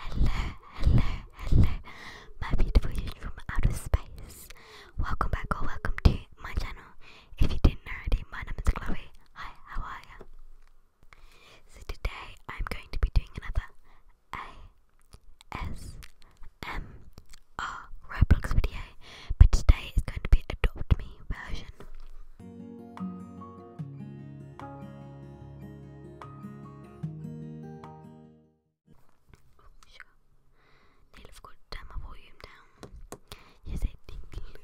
Hello, hello, my beautiful children from outer space. Welcome back or welcome to my channel. If you didn't know already, my name is Chloe. Hi, how are you? So today I'm going to be doing another ASMR Roblox video, but today is going to be Adopt Me version. I've got to turn my volume down. Yes, I think.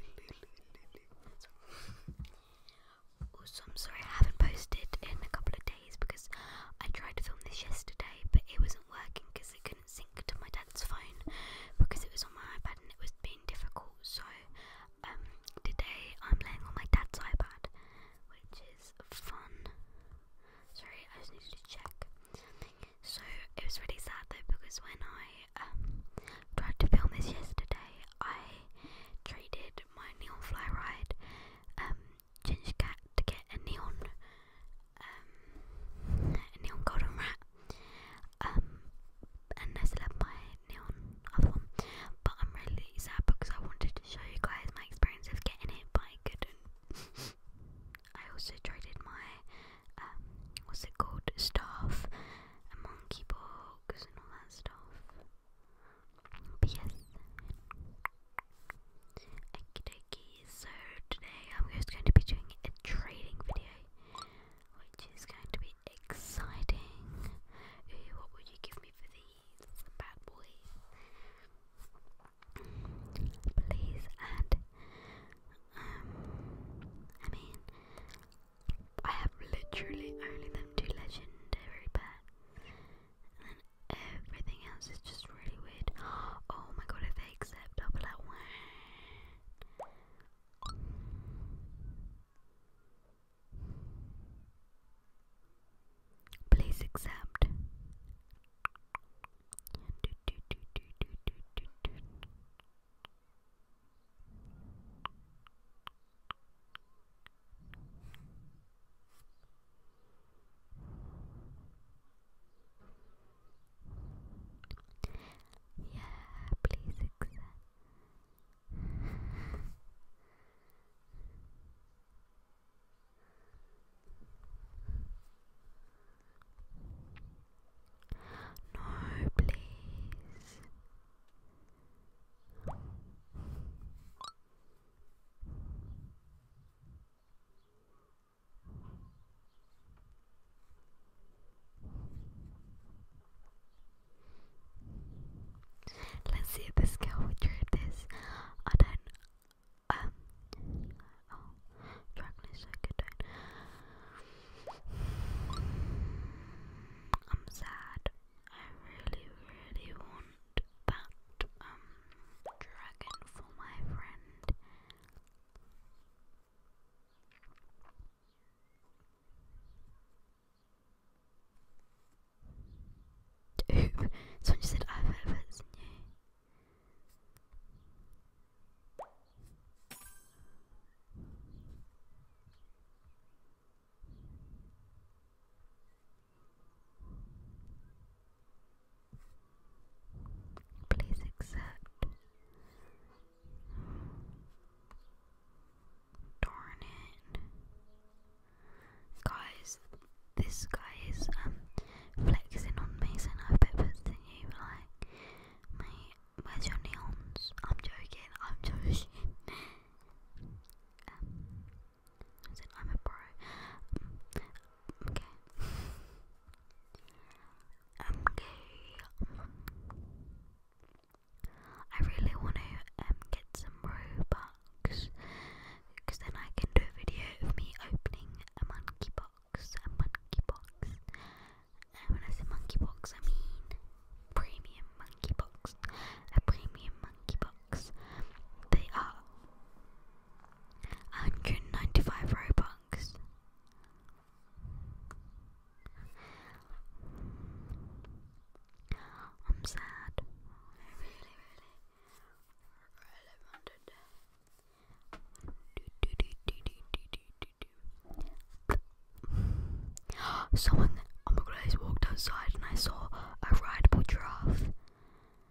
Also, I'm sorry I haven't posted in a couple of days because I tried to film this yesterday, but it wasn't working because it couldn't sync to my dad's phone because it was on my iPad and it was being difficult. So, today I'm playing on my dad's iPad, which is fun. Sorry, I just needed to check. So it was really sad though because when I tried to film this yesterday, I traded my neon fly ride ginger cat to get a neon golden rat, and I still have my neon other one, but I'm really sad because I wanted to show you guys my experience of getting it, but I couldn't. I also traded my what's it called, staff and monkey box and all that stuff. But yes, okie dokie. So today I'm just going to be doing a trading video, which is going to be exciting. Ooh, what would you give me for these bad boys? Please, and I mean, I have literally only them two legendary pets, and then everything else is just really weird. Oh my god, if they accept, I'll be like, wow. Please accept. Yeah, please accept. No, please. Let's see if this girl would trade this. I don't, oh, Dragon is so good. I'm sad. I really, really want that, dragon for my friend. Ooh, someone just said I've ever seen you. Please accept. Darn it. Guys, this guy is flexing on me saying I've better than you, like, mate, where's your neons? I'm joking, I'm joking. I said I'm a pro. Okay. I really want to get some Robux because then I can do a video of me opening a monkey box. And when I say monkey box, I mean premium monkey box. A premium monkey box. They are 195 Robux. I'm sad. I really wanted someone, oh my god, I just walked outside and I saw a rideable giraffe.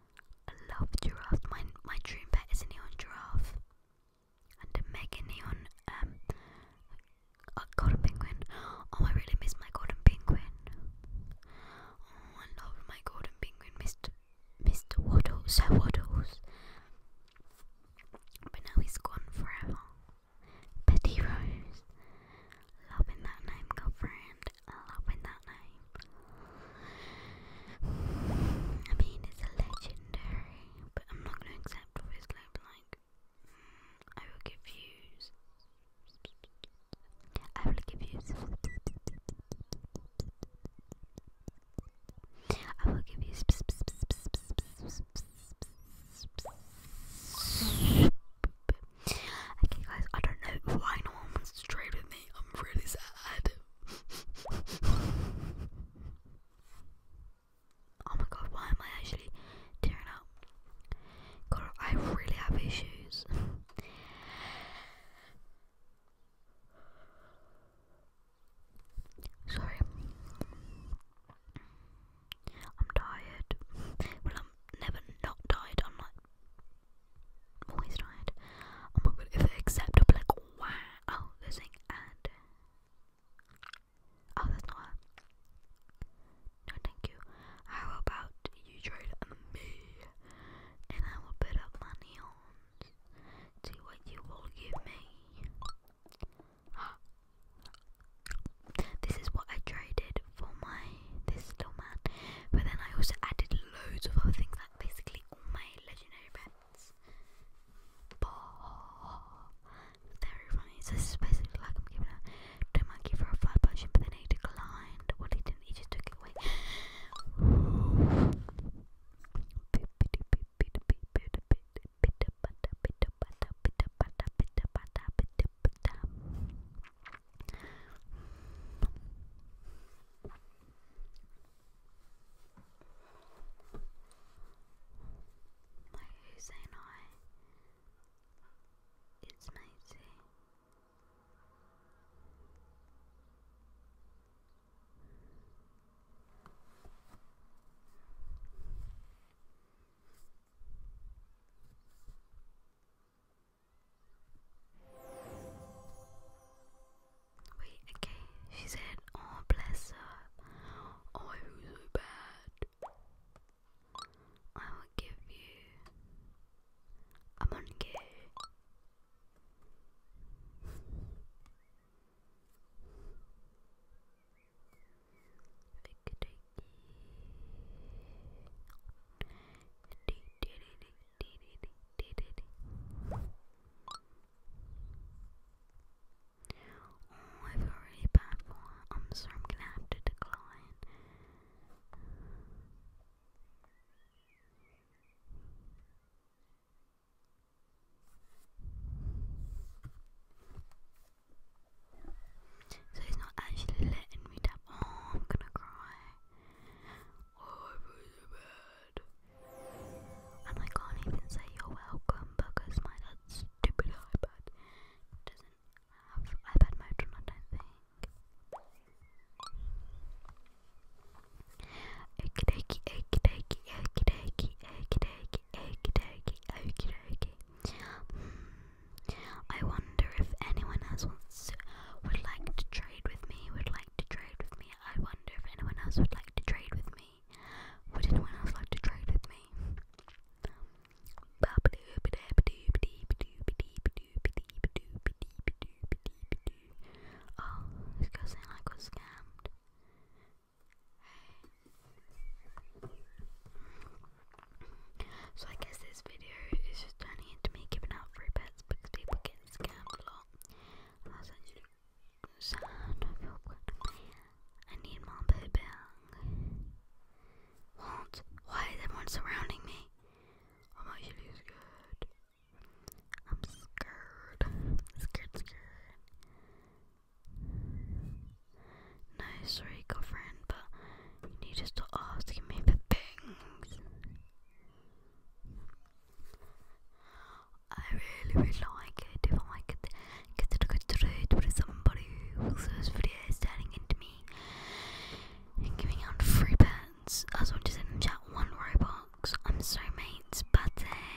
really like it if I could get a good trade with somebody who's videos turning into me and giving out free pets. I was just in chat 1 Robux. I'm so mates, but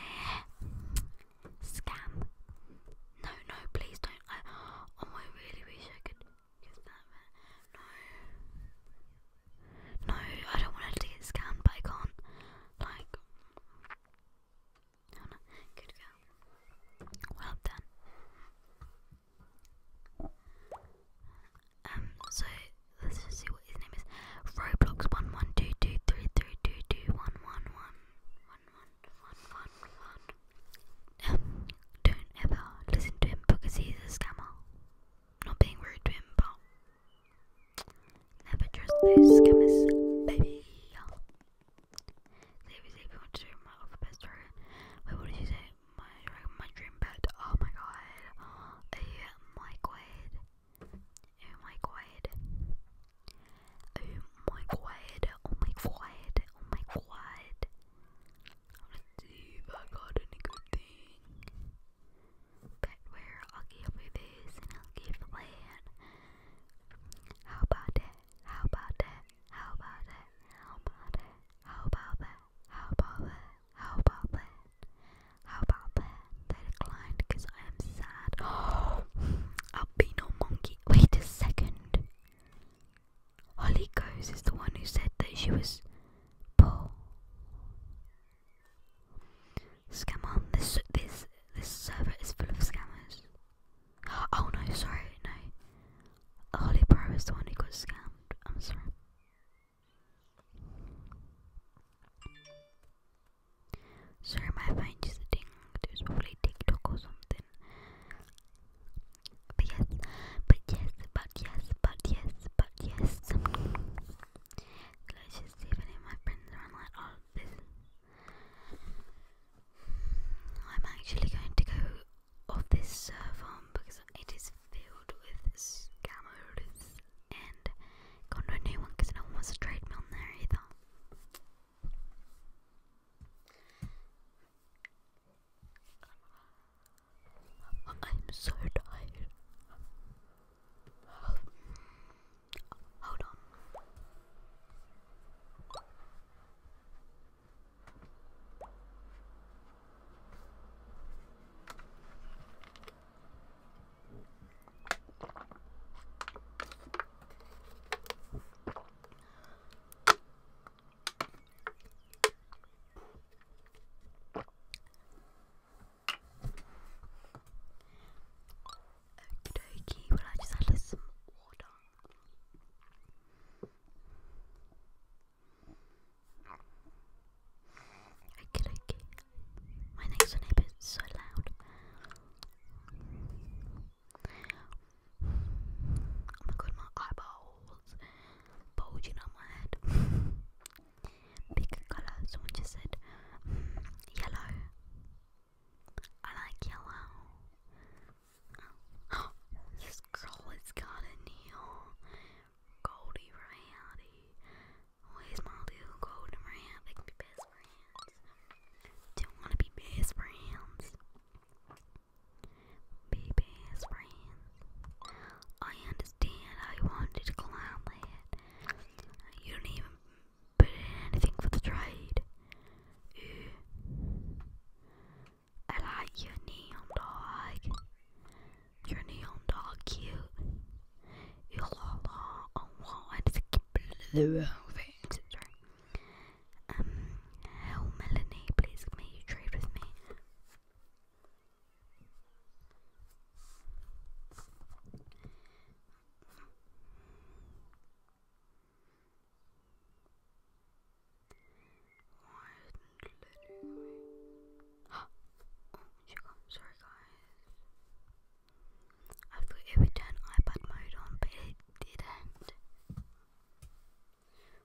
scam. No, please don't. I really wish I could get that. No, I don't want to get scammed, but I can't. Like, oh no, good girl. Well done. So let's just see what his name is. Roblox 112233222111111111. Don't ever listen to him because he's a scammer. Not being rude to him, but never trust those scammers, baby. Seriously, if you want to do my other best dragon. Wait, what did you say? My dragon, my dream pet. Oh my god. Oh my god. Oh my god. Oh my god. Oh my god. Oh my god. Let's see if I got any good thing. Pet where I'll give you this and I'll give the plan. How about that? How about that? How about that? How about that? How about that? How about that? How about that? How about that? They declined because I am sad. Oh, albino monkey. Wait a second. Holly Goes is the one who said that she was poor. Scammer. This server is full of scammers. Oh no, sorry, no. Holly Pro is the one who got scammed. I'm sorry. Sorry, my phone just dinged. It was probably TikTok or something. But yes, but yes, but yes, but yes, but yes. Let's just see if any of my friends are online. Oh, this. I'm actually going to go off this server because it is filled with scammers and gone to a new one because no one wants to trade me on there either. I'm so tired. Hold on. Okey-dokey, well I just had some water. Okey-dokey. My next door neighbour is so loud. Oh my god, my eyeballs bulging out my head. Pick a colour, someone just said yellow. I like yellow. Oh, this girl has got a neon Goldie Rowdy. Where's my little golden rat? They can be best friends. Do you want to be best friends? Be best friends. I understand how you wanted to climb that. You don't even put in anything for the trade. Ooh. I like your neon dog. Your neon dog cute. You la la. Oh wow, I just keep blue. Sorry. Oh Melanie, please may you trade with me. Sorry guys. I thought it would turn iPad mode on, but it didn't.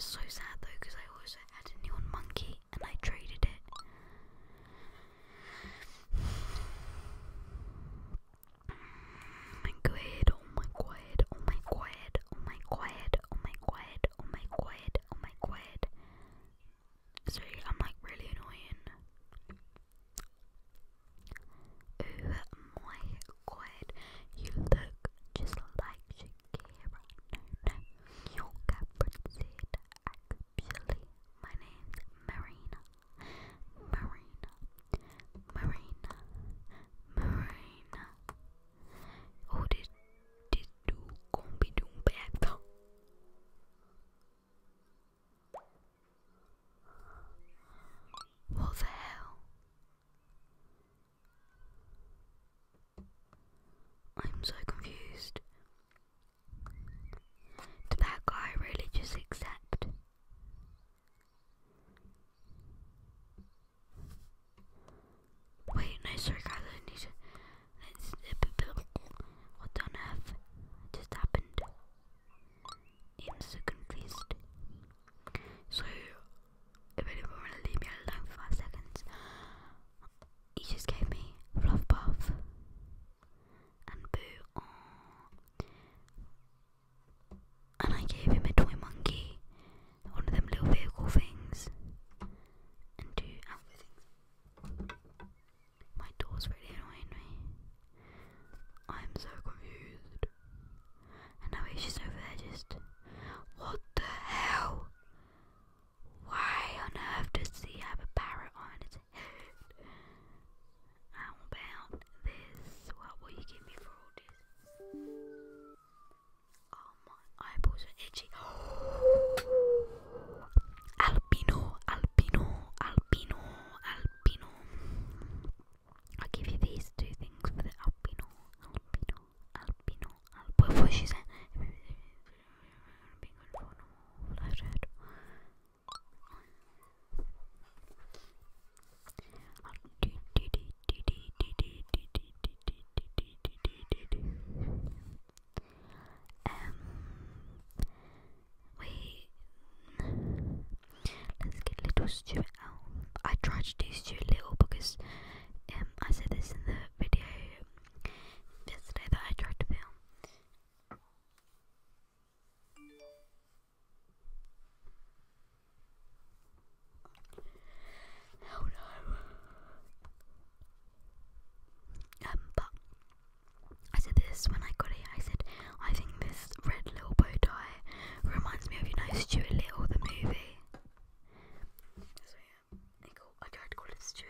It's so sad though, because I also had a neon monkey and I traded it. Oh my god, oh my god, oh my god, oh my god, oh my god, oh my god, oh my god. Sorry, I'm like really annoying. Oh my god, you look just like Shakira. No, your captain said actually my name's Marina. Marina. Marina. Marina. Oh, did du kombi du bäta? What the hell? I'm so confused. Did that guy really just accept? Wait, no, sorry guys, I need to... What on earth just happened? I'm so confused. So, if anyone want to leave me alone for 5 seconds, he just gave me Fluff Puff and Boo. Aww. And I gave him a toy monkey, one of them little vehicle things, and 2 outfit things. My door's really annoying me. I'm so confused. And now he's just over there just... What the hell? Why on earth does he have a parrot on his head? How about this? What will you give me for all this? Oh, my eyeballs are itchy. Albino, albino, albino, albino. I'll give you these 2 things for the albino, albino, albino, albino. What she said? Wait. Let's get little Stuart out. I tried to do Stuart Little because I said this in the video yesterday that I tried to film. Oh no. But I said this when I got it. I said I think this red little bow tie reminds me of, you know, Stuart Little the movie. So yeah, I tried to call it Stuart